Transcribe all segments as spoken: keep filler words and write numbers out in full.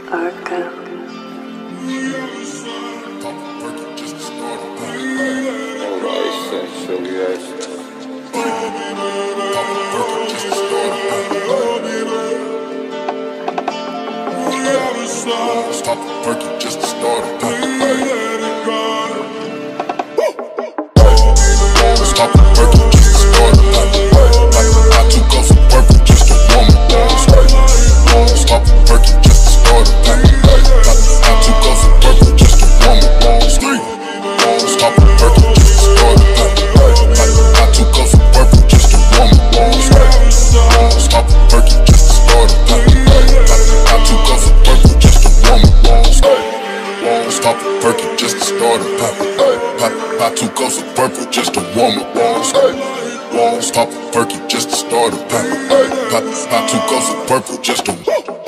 Callmearco. Stop the perky just to start it. Stop the perky just to start it. I took off some purple just to warm it. Stop the perky just to start it. I took off some purple just to warm it. Stop the perky just to start it. I took off some purple just to warm it. Stop the perky just to start it. I took off some purple just to warm it. Stop the perky just to start it. I took off some purple just to warm it. Stop the perky just to start it. I took off some purple just to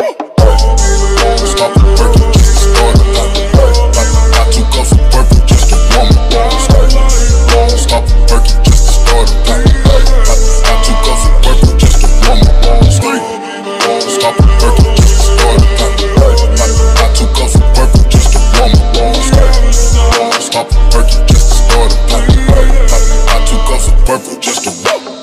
stop the perky just to start it. I took off some purple just to warm it. Stop the perky just to start it. I took off some purple just to warm it. Stop the perky just to start it. I took off some purple just to warm it. Stop the perky just to start it. I took off some purple just to warm it.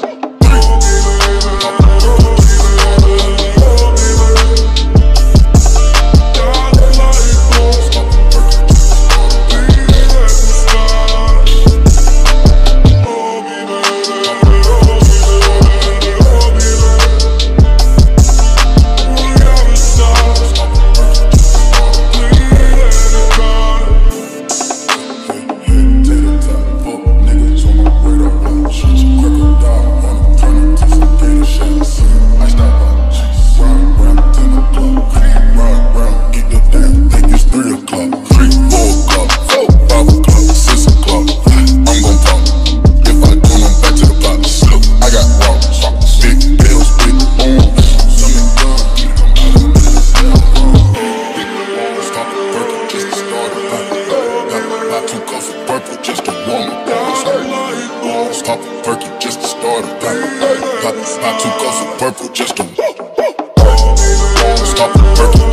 Stop the perky just to start it. I took off some purple just to stop the perky.